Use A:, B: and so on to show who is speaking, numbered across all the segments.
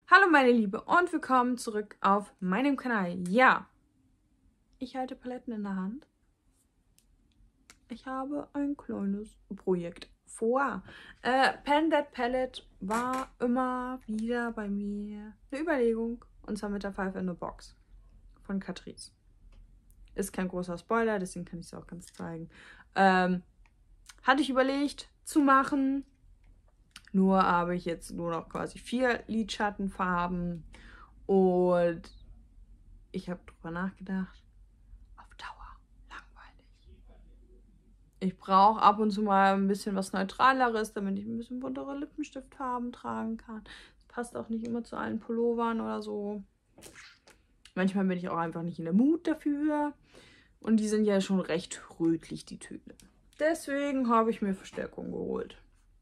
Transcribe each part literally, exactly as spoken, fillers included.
A: Hallo meine Liebe und willkommen zurück auf meinem Kanal. Ja, ich halte Paletten in der Hand. Ich habe ein kleines Projekt vor. Äh, Pen That Palette war immer wieder bei mir eine Überlegung. Und zwar mit der Five in a Box von Catrice. Ist kein großer Spoiler, deswegen kann ich es auch ganz zeigen. Ähm, hatte ich überlegt zu machen. Nur habe ich jetzt nur noch quasi vier Lidschattenfarben. Und ich habe drüber nachgedacht. Auf Dauer langweilig. Ich brauche ab und zu mal ein bisschen was Neutraleres, damit ich ein bisschen buntere Lippenstiftfarben tragen kann. Das passt auch nicht immer zu allen Pullovern oder so. Manchmal bin ich auch einfach nicht in der Mut dafür. Und die sind ja schon recht rötlich, die Töne. Deswegen habe ich mir Verstärkung geholt.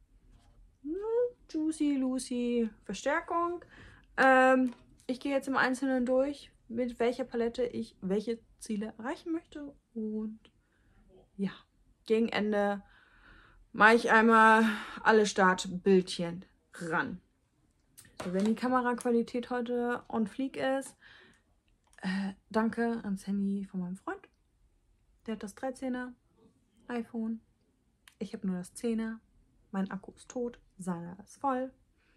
A: Juicy Lucy Verstärkung. Ähm, ich gehe jetzt im Einzelnen durch, mit welcher Palette ich welche Ziele erreichen möchte. Und ja, gegen Ende mache ich einmal alle Startbildchen ran. So, wenn die Kameraqualität heute on fleek ist, äh, danke ans Handy von meinem Freund. Der hat das dreizehner iPhone. Ich habe nur das zehner. Mein Akku ist tot, seiner ist voll.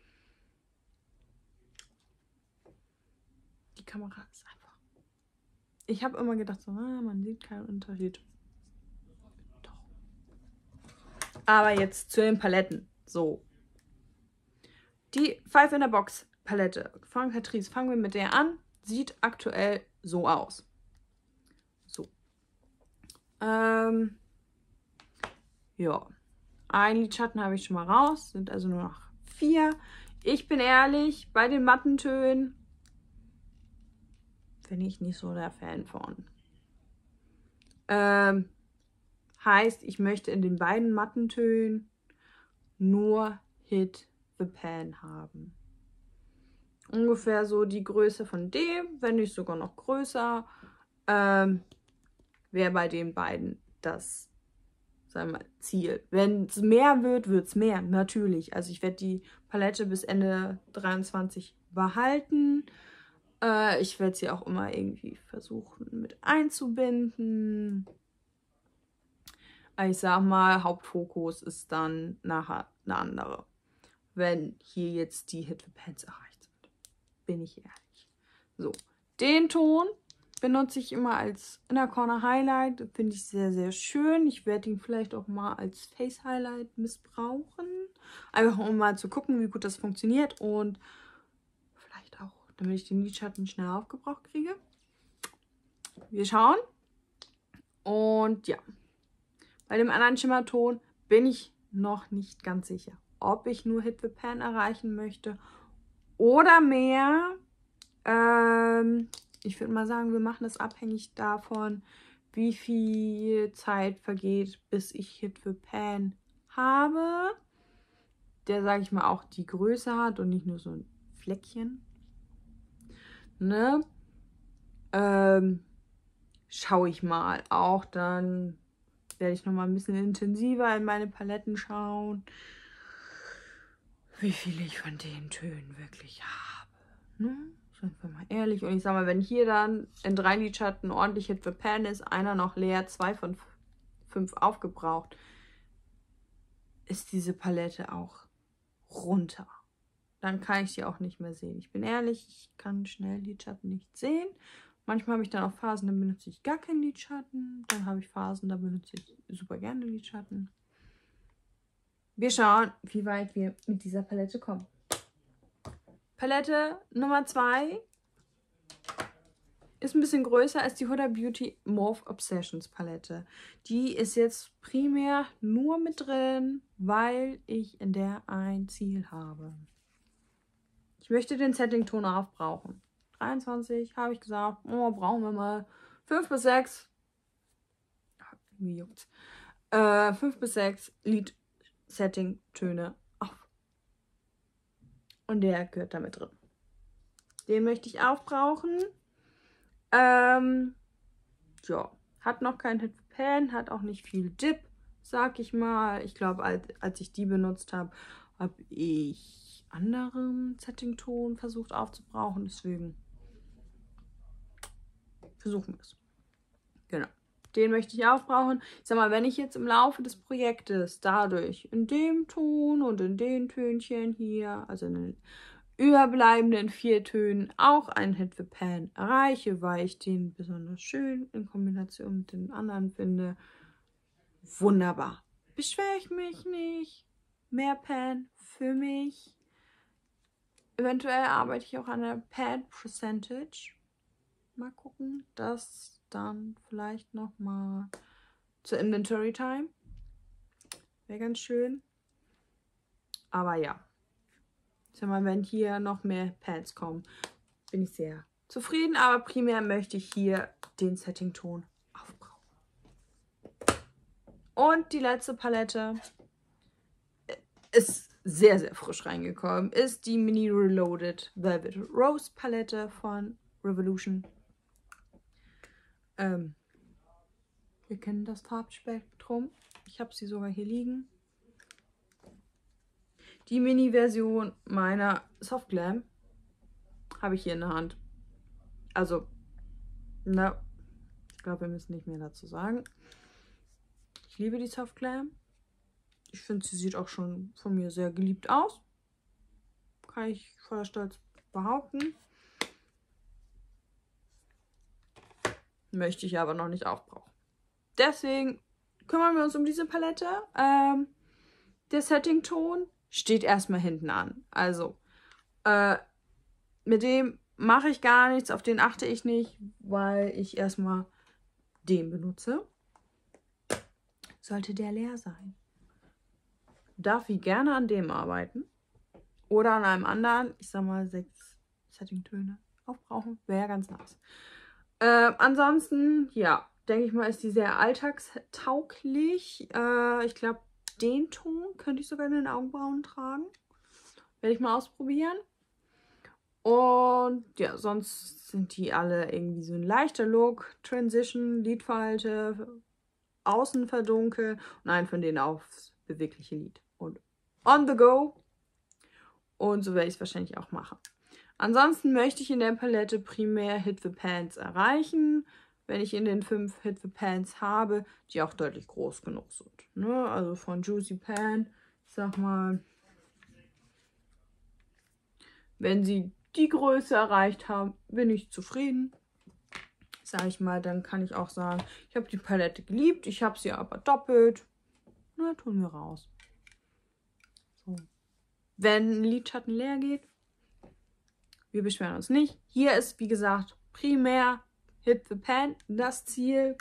A: Die Kamera ist einfach. Ich habe immer gedacht, so, ah, man sieht keinen Unterschied. Doch. Aber jetzt zu den Paletten. So. Die Five in a Box Palette von Catrice. Fangen wir mit der an. Sieht aktuell so aus. So. Ähm. Ja. Ein Lidschatten habe ich schon mal raus. Sind also nur noch vier. Ich bin ehrlich, bei den Mattentönen bin ich nicht so der Fan von. Ähm, heißt, ich möchte in den beiden Mattentönen nur Hit the Pan haben. Ungefähr so die Größe von dem, wenn nicht sogar noch größer, ähm, wäre bei den beiden das, sagen wir mal, Ziel. Wenn es mehr wird, wird es mehr, natürlich. Also ich werde die Palette bis Ende dreiundzwanzig behalten. Äh, ich werde sie auch immer irgendwie versuchen mit einzubinden. Ich sag mal, Hauptfokus ist dann nachher eine andere. Wenn hier jetzt die Hit the Pans erreicht sind. Bin ich ehrlich. So, den Ton benutze ich immer als Inner Corner Highlight. Finde ich sehr, sehr schön. Ich werde ihn vielleicht auch mal als Face Highlight missbrauchen. Einfach um mal zu gucken, wie gut das funktioniert. Und vielleicht auch, damit ich den Lidschatten schnell aufgebraucht kriege. Wir schauen. Und ja. Bei dem anderen Schimmerton bin ich noch nicht ganz sicher, ob ich nur Hit the Pan erreichen möchte oder mehr. Ähm, ich würde mal sagen, wir machen das abhängig davon, wie viel Zeit vergeht, bis ich Hit the Pan habe. Der, sage ich mal, auch die Größe hat und nicht nur so ein Fleckchen. Ne? Ähm, schaue ich mal. Auch dann werde ich noch mal ein bisschen intensiver in meine Paletten schauen, wie viel ich von den Tönen wirklich habe. Ne? Sind wir mal ehrlich. Und ich sag mal, wenn hier dann in drei Lidschatten ordentlich Hit the Pan ist, einer noch leer, zwei von fünf aufgebraucht, ist diese Palette auch runter. Dann kann ich sie auch nicht mehr sehen. Ich bin ehrlich, ich kann schnell Lidschatten nicht sehen. Manchmal habe ich dann auch Phasen, da benutze ich gar keinen Lidschatten. Dann habe ich Phasen, da benutze ich super gerne Lidschatten. Wir schauen, wie weit wir mit dieser Palette kommen. Palette Nummer zwei ist ein bisschen größer als die Huda Beauty Morphe Obsessions Palette. Die ist jetzt primär nur mit drin, weil ich in der ein Ziel habe. Ich möchte den Setting-Ton aufbrauchen. dreiundzwanzig habe ich gesagt, oh, brauchen wir mal fünf bis sechs. Wie juckt's? Äh, fünf bis sechs Lied-Setting-Töne auf. Und der gehört damit drin. Den möchte ich aufbrauchen. Ähm, ja, hat noch kein Hit the Pan, hat auch nicht viel Dip, sag ich mal. Ich glaube, als, als ich die benutzt habe, habe ich anderen Setting-Ton versucht aufzubrauchen. Deswegen versuchen wir es. Genau. Den möchte ich aufbrauchen. Ich sag mal, wenn ich jetzt im Laufe des Projektes dadurch in dem Ton und in den Tönchen hier, also in den überbleibenden vier Tönen, auch einen Hit the Pan erreiche, weil ich den besonders schön in Kombination mit den anderen finde, wunderbar. Beschwere ich mich nicht. Mehr Pan für mich. Eventuell arbeite ich auch an der Pan Percentage. Mal gucken, das dann vielleicht nochmal zur Inventory Time. Wäre ganz schön. Aber ja. Sag mal, wenn hier noch mehr Pads kommen, bin ich sehr zufrieden. Aber primär möchte ich hier den Setting-Ton aufbrauchen. Und die letzte Palette ist sehr, sehr frisch reingekommen. Ist die Mini Reloaded Velvet Rose Palette von Revolution. Ähm, wir kennen das Farbspektrum. Ich habe sie sogar hier liegen. Die Mini-Version meiner Soft Glam habe ich hier in der Hand. Also, na, ich glaube, wir müssen nicht mehr dazu sagen. Ich liebe die Soft Glam. Ich finde, sie sieht auch schon von mir sehr geliebt aus. Kann ich voller Stolz behaupten. Möchte ich aber noch nicht aufbrauchen. Deswegen kümmern wir uns um diese Palette. Ähm, der Setting-Ton steht erstmal hinten an. Also, äh, mit dem mache ich gar nichts, auf den achte ich nicht, weil ich erstmal den benutze. Sollte der leer sein, darf ich gerne an dem arbeiten. Oder an einem anderen, ich sag mal, sechs Setting-Töne aufbrauchen. Wäre ganz nice. Äh, ansonsten, ja, denke ich mal, ist die sehr alltagstauglich. Äh, ich glaube, den Ton könnte ich sogar in den Augenbrauen tragen. Werde ich mal ausprobieren. Und ja, sonst sind die alle irgendwie so ein leichter Look. Transition, Lidfalte, außen verdunkel und einen von denen aufs bewegliche Lid. Und on the go. Und so werde ich es wahrscheinlich auch machen. Ansonsten möchte ich in der Palette primär Hit the Pans erreichen, wenn ich in den fünf Hit the Pans habe, die auch deutlich groß genug sind. Ne? Also von Juicy Pan, ich sag mal, wenn sie die Größe erreicht haben, bin ich zufrieden. Sag ich mal, dann kann ich auch sagen, ich habe die Palette geliebt, ich habe sie aber doppelt. Na, tun wir raus. So. Wenn ein Lidschatten leer geht, wir beschweren uns nicht. Hier ist, wie gesagt, primär Hit the Pan das Ziel.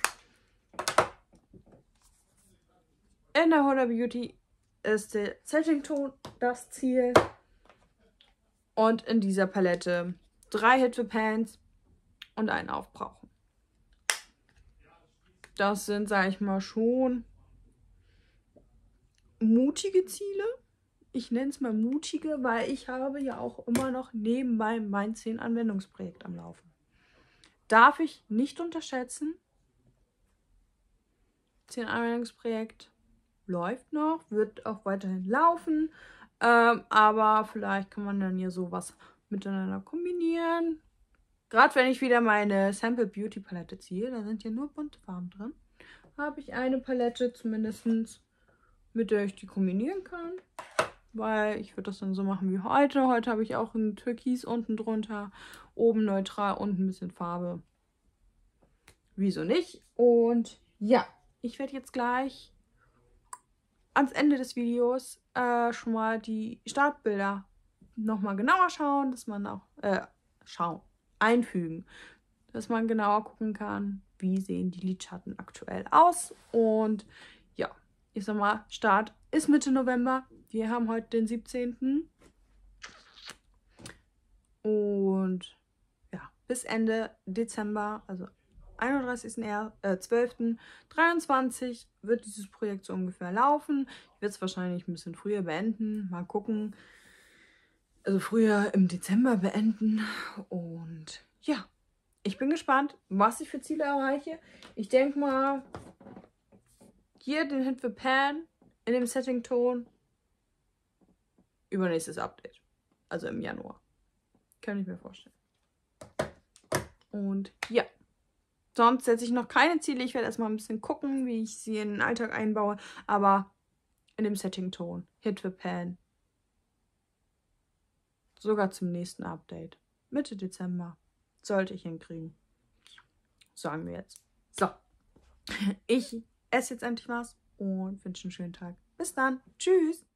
A: In der Huda Beauty ist der Setting-Ton das Ziel. Und in dieser Palette drei Hit the Pans und einen Aufbrauchen. Das sind, sage ich mal, schon mutige Ziele. Ich nenne es mal mutige, weil ich habe ja auch immer noch nebenbei mein zehn Anwendungsprojekt am Laufen. Darf ich nicht unterschätzen. zehn Anwendungsprojekt läuft noch, wird auch weiterhin laufen. Ähm, aber vielleicht kann man dann hier sowas miteinander kombinieren. Gerade wenn ich wieder meine Sample Beauty Palette ziehe, da sind ja nur bunte Farben drin, habe ich eine Palette zumindest, mit der ich die kombinieren kann. Weil ich würde das dann so machen wie heute. Heute habe ich auch ein Türkis unten drunter, oben neutral und ein bisschen Farbe. Wieso nicht? Und ja, ich werde jetzt gleich ans Ende des Videos äh, schon mal die Startbilder nochmal genauer schauen, dass man auch, äh, schauen, einfügen, dass man genauer gucken kann, wie sehen die Lidschatten aktuell aus. Und ja, ich sag mal, Start ist Mitte November. Wir haben heute den siebzehnten Und ja, bis Ende Dezember, also einunddreißigsten zwölften dreiundzwanzig wird dieses Projekt so ungefähr laufen. Ich werde es wahrscheinlich ein bisschen früher beenden. Mal gucken. Also früher im Dezember beenden. Und ja, ich bin gespannt, was ich für Ziele erreiche. Ich denke mal, hier den Hit the Pan in dem Setting-Ton. Übernächstes Update. Also im Januar. Kann ich mir vorstellen. Und ja. Sonst setze ich noch keine Ziele. Ich werde erstmal ein bisschen gucken, wie ich sie in den Alltag einbaue. Aber in dem Setting-Ton. Hit the Pan. Sogar zum nächsten Update. Mitte Dezember. Sollte ich hinkriegen. Sagen wir jetzt. So. Ich esse jetzt endlich was und wünsche einen schönen Tag. Bis dann. Tschüss.